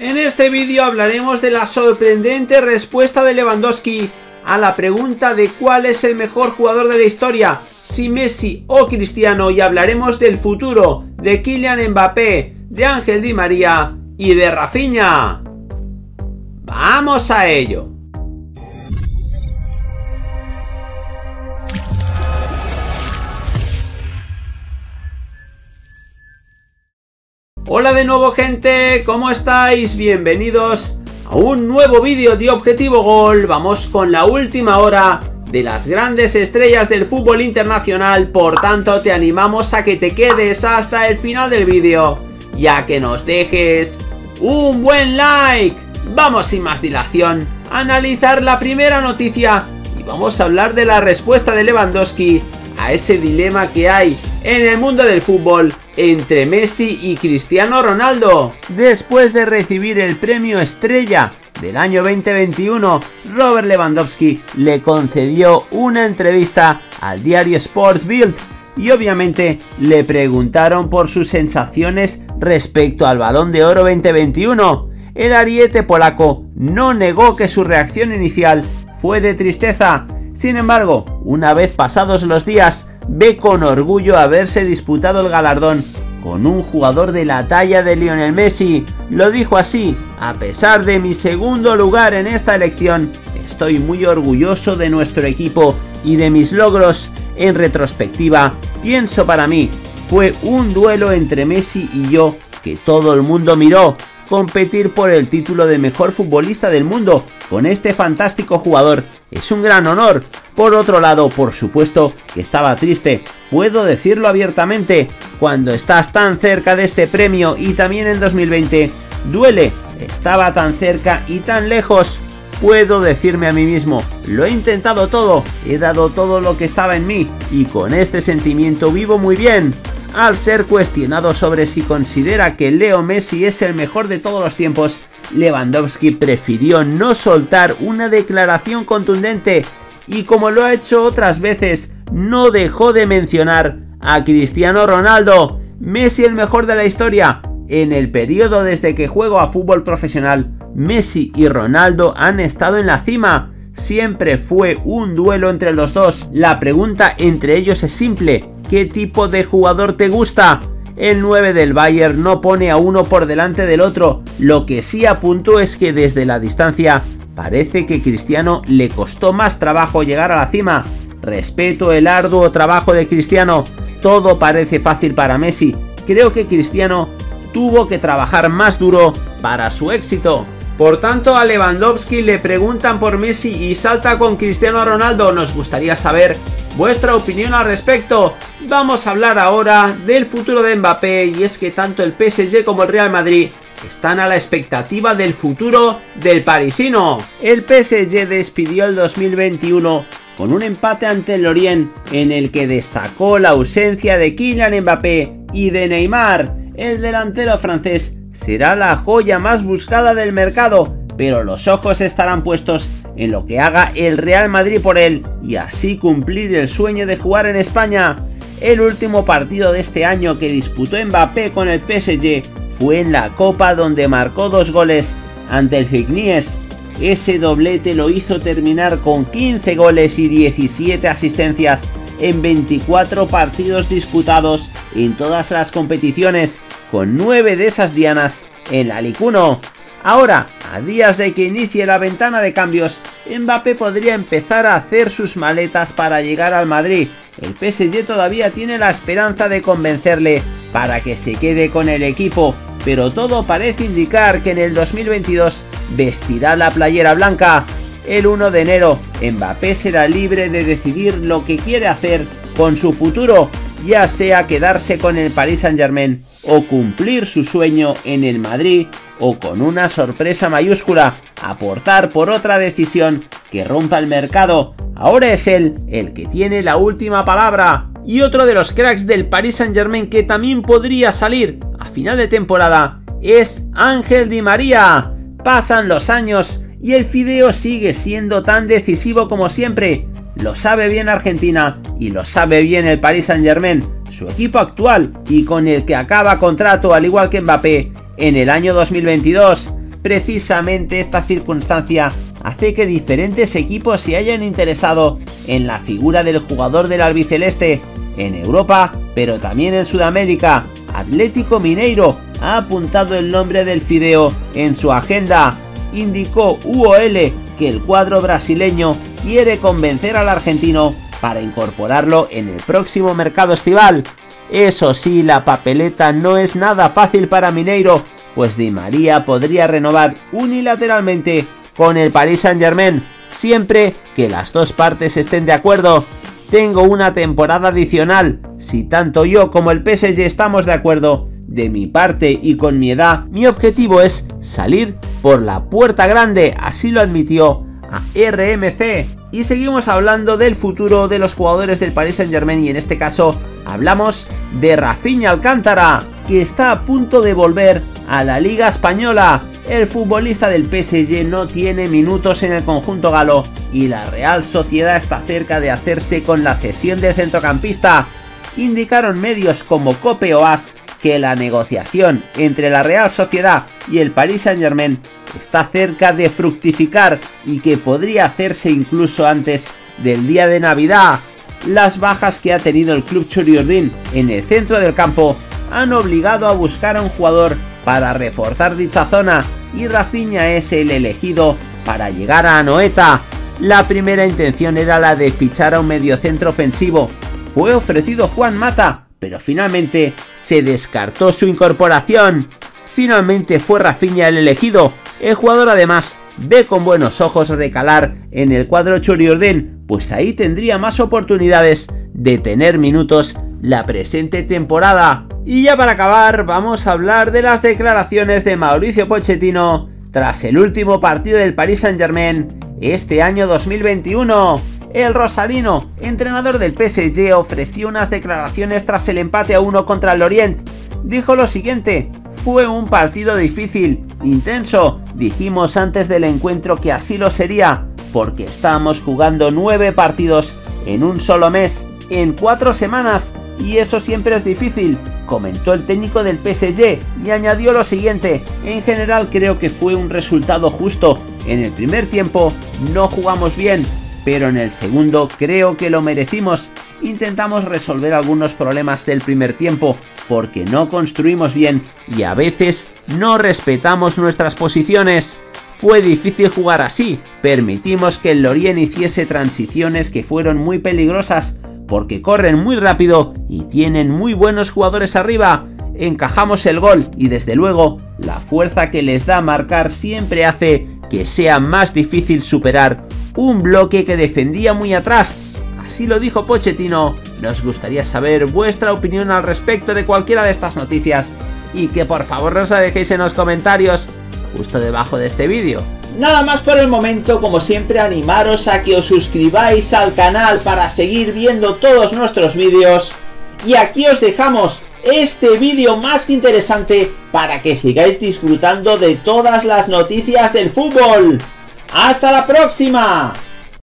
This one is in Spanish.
En este vídeo hablaremos de la sorprendente respuesta de Lewandowski a la pregunta de cuál es el mejor jugador de la historia, si Messi o Cristiano, y hablaremos del futuro de Kylian Mbappé, de Ángel Di María y de Rafinha. ¡Vamos a ello! Hola de nuevo, gente, ¿cómo estáis? Bienvenidos a un nuevo vídeo de Objetivo Gol. Vamos con la última hora de las grandes estrellas del fútbol internacional, por tanto te animamos a que te quedes hasta el final del vídeo y a que nos dejes un buen like. Vamos sin más dilación a analizar la primera noticia y vamos a hablar de la respuesta de Lewandowski a ese dilema que hay en el mundo del fútbol entre Messi y Cristiano Ronaldo. Después de recibir el premio Estrella del año 2021, Robert Lewandowski le concedió una entrevista al diario Sport Bild y obviamente le preguntaron por sus sensaciones respecto al Balón de Oro 2021. El ariete polaco no negó que su reacción inicial fue de tristeza. Sin embargo, una vez pasados los días, ve con orgullo haberse disputado el galardón con un jugador de la talla de Lionel Messi. Lo dijo así: a pesar de mi segundo lugar en esta elección, estoy muy orgulloso de nuestro equipo y de mis logros. En retrospectiva, pienso, para mí fue un duelo entre Messi y yo que todo el mundo miró. Competir por el título de mejor futbolista del mundo con este fantástico jugador es un gran honor. Por otro lado, por supuesto que estaba triste, puedo decirlo abiertamente. Cuando estás tan cerca de este premio, y también en 2020, duele. Estaba tan cerca y tan lejos. Puedo decirme a mí mismo, lo he intentado todo, he dado todo lo que estaba en mí, y con este sentimiento vivo muy bien. Al ser cuestionado sobre si considera que Leo Messi es el mejor de todos los tiempos, Lewandowski prefirió no soltar una declaración contundente y, como lo ha hecho otras veces, no dejó de mencionar a Cristiano Ronaldo. Messi el mejor de la historia. En el periodo desde que juego a fútbol profesional, Messi y Ronaldo han estado en la cima. Siempre fue un duelo entre los dos. La pregunta entre ellos es simple: ¿qué tipo de jugador te gusta? El 9 del Bayern no pone a uno por delante del otro. Lo que sí apuntó es que desde la distancia parece que Cristiano le costó más trabajo llegar a la cima. Respeto el arduo trabajo de Cristiano. Todo parece fácil para Messi. Creo que Cristiano tuvo que trabajar más duro para su éxito. Por tanto, a Lewandowski le preguntan por Messi y salta con Cristiano Ronaldo. Nos gustaría saber vuestra opinión al respecto. Vamos a hablar ahora del futuro de Mbappé, y es que tanto el PSG como el Real Madrid están a la expectativa del futuro del parisino. El PSG despidió el 2021 con un empate ante el Lorient, en el que destacó la ausencia de Kylian Mbappé y de Neymar. El delantero francés será la joya más buscada del mercado, pero los ojos estarán puestos en lo que haga el Real Madrid por él y así cumplir el sueño de jugar en España. El último partido de este año que disputó Mbappé con el PSG fue en la Copa, donde marcó 2 goles ante el Figueres. Ese doblete lo hizo terminar con 15 goles y 17 asistencias en 24 partidos disputados en todas las competiciones, con 9 de esas dianas en la Ligue 1. Ahora, a días de que inicie la ventana de cambios, Mbappé podría empezar a hacer sus maletas para llegar al Madrid. El PSG todavía tiene la esperanza de convencerle para que se quede con el equipo, pero todo parece indicar que en el 2022 vestirá la playera blanca. El 1 de enero, Mbappé será libre de decidir lo que quiere hacer con su futuro, ya sea quedarse con el Paris Saint-Germain o cumplir su sueño en el Madrid, o con una sorpresa mayúscula, aportar por otra decisión que rompa el mercado. Ahora es él el que tiene la última palabra. Y otro de los cracks del Paris Saint-Germain que también podría salir a final de temporada es Ángel Di María. Pasan los años y el fideo sigue siendo tan decisivo como siempre. Lo sabe bien Argentina y lo sabe bien el Paris Saint-Germain, su equipo actual y con el que acaba contrato, al igual que Mbappé, en el año 2022. Precisamente esta circunstancia hace que diferentes equipos se hayan interesado en la figura del jugador del albiceleste en Europa, pero también en Sudamérica. Atlético Mineiro ha apuntado el nombre del fideo en su agenda. Indicó UOL que el cuadro brasileño quiere convencer al argentino para incorporarlo en el próximo mercado estival. Eso sí, la papeleta no es nada fácil para Mineiro, pues Di María podría renovar unilateralmente con el Paris Saint-Germain, siempre que las dos partes estén de acuerdo. Tengo una temporada adicional, si tanto yo como el PSG estamos de acuerdo. De mi parte y con mi edad, mi objetivo es salir por la puerta grande, así lo admitió a RMC. Y seguimos hablando del futuro de los jugadores del Paris Saint-Germain y en este caso hablamos de Raphinha Alcántara, que está a punto de volver a la Liga Española. El futbolista del PSG no tiene minutos en el conjunto galo y la Real Sociedad está cerca de hacerse con la cesión del centrocampista. Indicaron medios como Cope o AS que la negociación entre la Real Sociedad y el Paris Saint-Germain está cerca de fructificar y que podría hacerse incluso antes del día de Navidad. Las bajas que ha tenido el club churiurdin en el centro del campo han obligado a buscar a un jugador para reforzar dicha zona y Raphinha es el elegido para llegar a Anoeta. La primera intención era la de fichar a un mediocentro ofensivo. Fue ofrecido Juan Mata, pero finalmente se descartó su incorporación. Finalmente fue Raphinha el elegido. El jugador además ve con buenos ojos recalar en el cuadro churiurdin, pues ahí tendría más oportunidades de tener minutos la presente temporada. Y ya para acabar vamos a hablar de las declaraciones de Mauricio Pochettino tras el último partido del Paris Saint-Germain este año 2021. El rosarino, entrenador del PSG, ofreció unas declaraciones tras el empate a 1 contra el Lorient. Dijo lo siguiente: fue un partido difícil, intenso, dijimos antes del encuentro que así lo sería, porque estábamos jugando 9 partidos en un solo mes, en 4 semanas, y eso siempre es difícil, comentó el técnico del PSG y añadió lo siguiente: en general creo que fue un resultado justo, en el primer tiempo no jugamos bien, pero en el segundo creo que lo merecimos. Intentamos resolver algunos problemas del primer tiempo porque no construimos bien y a veces no respetamos nuestras posiciones. Fue difícil jugar así, permitimos que el Lorient hiciese transiciones que fueron muy peligrosas porque corren muy rápido y tienen muy buenos jugadores arriba. Encajamos el gol y desde luego la fuerza que les da marcar siempre hace que sea más difícil superar un bloque que defendía muy atrás. Así lo dijo Pochettino. Nos gustaría saber vuestra opinión al respecto de cualquiera de estas noticias y que por favor nos la dejéis en los comentarios justo debajo de este vídeo. Nada más por el momento, como siempre animaros a que os suscribáis al canal para seguir viendo todos nuestros vídeos y aquí os dejamos este vídeo más que interesante para que sigáis disfrutando de todas las noticias del fútbol. ¡Hasta la próxima!